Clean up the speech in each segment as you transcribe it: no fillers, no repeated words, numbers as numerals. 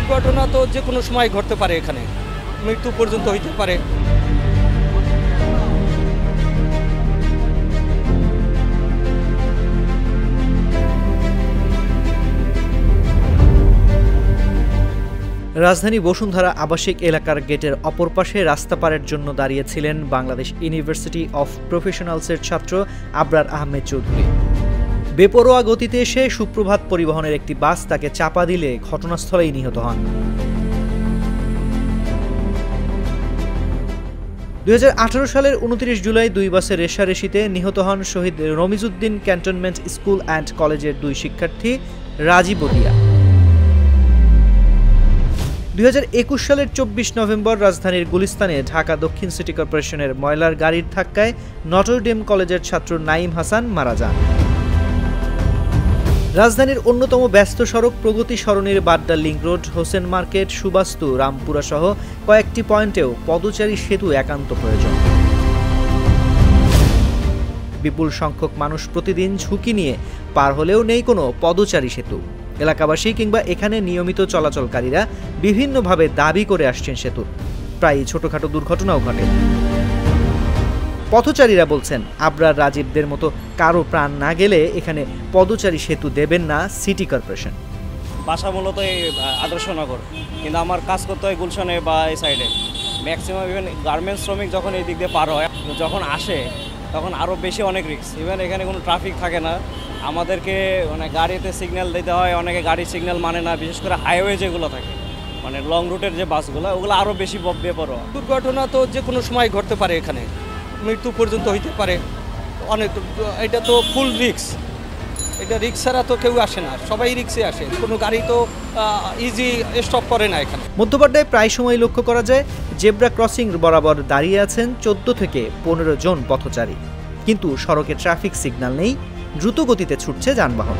দুর্ঘটনা তো যে কোনো সময় ঘটতে পারে, এখানে মৃত্যু পর্যন্ত হইতে পারে। রাজধানী বসুন্ধরা আবাসিক এলাকার গেটের অপর পাশে রাস্তা পারের জন্য দাঁড়িয়েছিলেন বাংলাদেশ ইউনিভার্সিটি অফ প্রফেশনালসের ছাত্র আবরার আহমেদ চৌধুরী। বেপরোয়া গতিতে এসে সুপ্রভাত পরিবহনের একটি বাস তাকে চাপা দিলে ঘটনাস্থলেই নিহত হন। 2018 সালের 29 জুলাই দুই বাসের রেষারেষিতে নিহত হন Shaheed Ramizuddin cantonment school and কলেজের দুই শিক্ষার্থী রাজীব ও রিয়া। 2021 সালের 24 নভেম্বর রাজধানীর গুলিস্তানে ঢাকা দক্ষিণ সিটি কর্পোরেশনের ময়লার গাড়ির ধাক্কায় নটরডেম কলেজের ছাত্র নাঈম হাসান মারা যান। রাজধানীর অন্যতম ব্যস্ত সড়ক প্রগতি সরণির Badda link road, Hossain market, Subastu, Rampura সহ কয়েকটি পয়েন্টেও পদচারী সেতু একান্ত প্রয়োজন। বিপুল সংখ্যক মানুষ প্রতিদিন ঝুঁকি নিয়ে পার হলেও নেই কোনো পদচারী সেতু। এলাকাবাসী কিংবা এখানে নিয়মিত চলাচলকারীরা বিভিন্নভাবে দাবি করে আসছেন সেতুর। প্রায় ছোটখাটো দুর্ঘটনাও ঘটে। পথচারীরা বলছেন আবরার রাজীবদের মতো কারো প্রাণ না গেলে এখানে পদচারী সেতু দেবেন না সিটি কর্পোরেশন। বাসা মূলত এই আদর্শনগর, কিন্তু আমার কাজ করতে হয় গুলশানে বা এই সাইডে। ম্যাক্সিমাম ইভেন গার্মেন্টস শ্রমিক যখন এই দিক দিয়ে পার হয়, যখন আসে তখন আরও বেশি অনেক রিস্ক। ইভেন এখানে কোনো ট্রাফিক থাকে না, আমাদেরকে মানে গাড়িতে সিগন্যাল দিতে হয়, অনেকে গাড়ির সিগন্যাল মানে না, বিশেষ করে হাইওয়ে যেগুলো থাকে মানে লং রুটের যে বাসগুলো, ওগুলো আরও বেশি বেপরোয়া। দুর্ঘটনা তো যে কোনো সময় ঘটতে পারে, এখানে মৃত্যু পর্যন্ত হইতে পারে। অনেক, এটা তো ফুল রিস্ক, এটা রিস্ক ছাড়া তো কেউ আসে না, সবাই রিস্কে আসে, কোনো গাড়ি তো ইজি স্টপ করে না এখানে। মধ্যপাড্ডায় প্রায় সময় লক্ষ্য করা যায় জেব্রা ক্রসিং বরাবর দাঁড়িয়ে আছেন 14 থেকে 15 জন পথচারী, কিন্তু সড়কে ট্রাফিক সিগন্যাল নেই, দ্রুত গতিতে ছুটছে যানবাহন।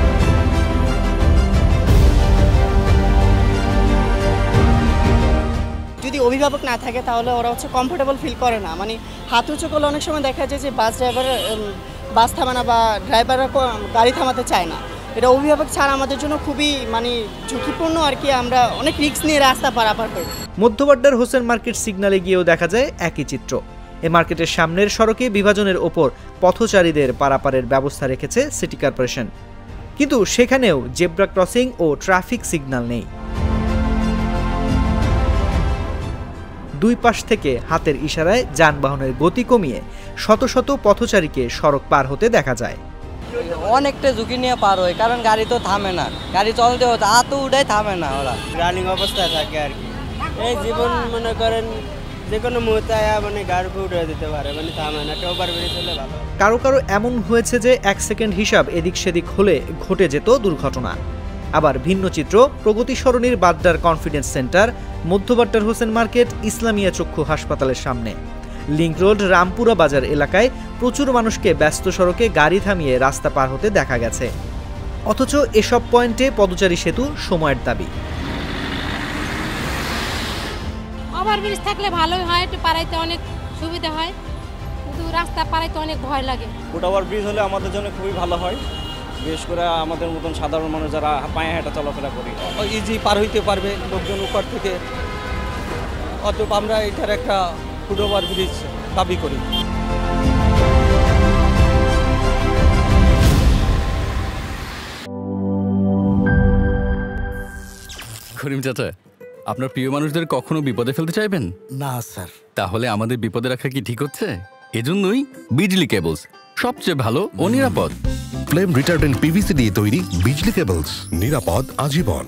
যদি অভিভাবক না থাকে তাহলে ওরা কমফোর্টেবল ফিল করে না, মানে হাত উঁচু করলে অনেক সময় দেখা যায় যে বাস ড্রাইভার বাস থামানো বা ড্রাইভাররা গাড়ি থামাতে চায় না। এটা অভিভাবক ছাড়া আমাদের জন্য খুবই মানে ঝুঁকিপূর্ণ আর কি, আমরা অনেক রিস্ক নিয়ে রাস্তা পারাপার করি। মধ্যপাড্ডার হোসেন মার্কেট সিগন্যালে গিয়েও দেখা যায় একই চিত্র। এ মার্কেটের সামনের সড়কে বিভাজনের ওপর পথচারীদের পারাপারের ব্যবস্থা রেখেছে সিটি কর্পোরেশন, কিন্তু সেখানেও জেব্রা ক্রসিং ও ট্রাফিক সিগন্যাল নেই। দুই পাশ থেকে হাতের ইশারায় যানবাহনের গতি কমিয়ে শত শত পথচারীকে সড়ক পার হতে দেখা যায়। অনেকটা ঝুঁকি নিয়ে পার হয়, কারণ গাড়ি তো থামে না, গাড়ি চলতে হতো আতো উঠাই থামে না, ওরা রানিং অবস্থায় থাকে আর কি। এই জীবন মনে করেন যে কোনো মুহূর্তে মানে গাড়ি উঠে দিতে পারে, মানে থামে না, ওভার ব্রিজ হলে ভালো। কারো কারো এমন হয়েছে যে 1 সেকেন্ড হিসাব এদিক সেদিক হলে ঘটে যেত দুর্ঘটনা। আবার ভিন্ন চিত্র প্রগতি সরণির বাড্ডার কনফিডেন্স সেন্টার, মধ্যপাড্ডার হোসেন মার্কেট, ইসলামিয়া চক্ষু হাসপাতালের সামনে, লিংক রোড, রামপুরা বাজার এলাকায় প্রচুর মানুষকে ব্যস্ত সড়কে গাড়ি থামিয়ে রাস্তা পার হতে দেখা গেছে। অথচ এসব পয়েন্টে পদচারী সেতু সময়ের দাবি। ওভারব্রিজ থাকলে ভালোই হয়, একটু পারাইতে অনেক সুবিধা হয়, কিন্তু রাস্তা পারাইতে অনেক ভয় লাগে। ফুট ওভারব্রিজ হলে আমাদের জন্য খুবই ভালো হয়, বিশেষ করে আমাদের মতন সাধারণ মানুষ যারা পায়ে হাঁটা চলাফেরা করি, ইজি পার হইতে পারবে লোকজন উপর থেকে। অতএব আমরা এটার একটা ফুট ওভারব্রিজ দাবি করি। করিম চাচা, আপনার প্রিয় মানুষদের কখনো বিপদে ফেলতে চাইবেন না স্যার। তাহলে আমাদের বিপদে রাখা কি ঠিক হচ্ছে? এজন্যই বিজলি কেবলস সবচেয়ে ভালো ও নিরাপদ। ফ্লেম রিটার্ডেন্ট পিভিসি দিয়ে তৈরি বিজলি কেবলস, নিরাপদ আজীবন।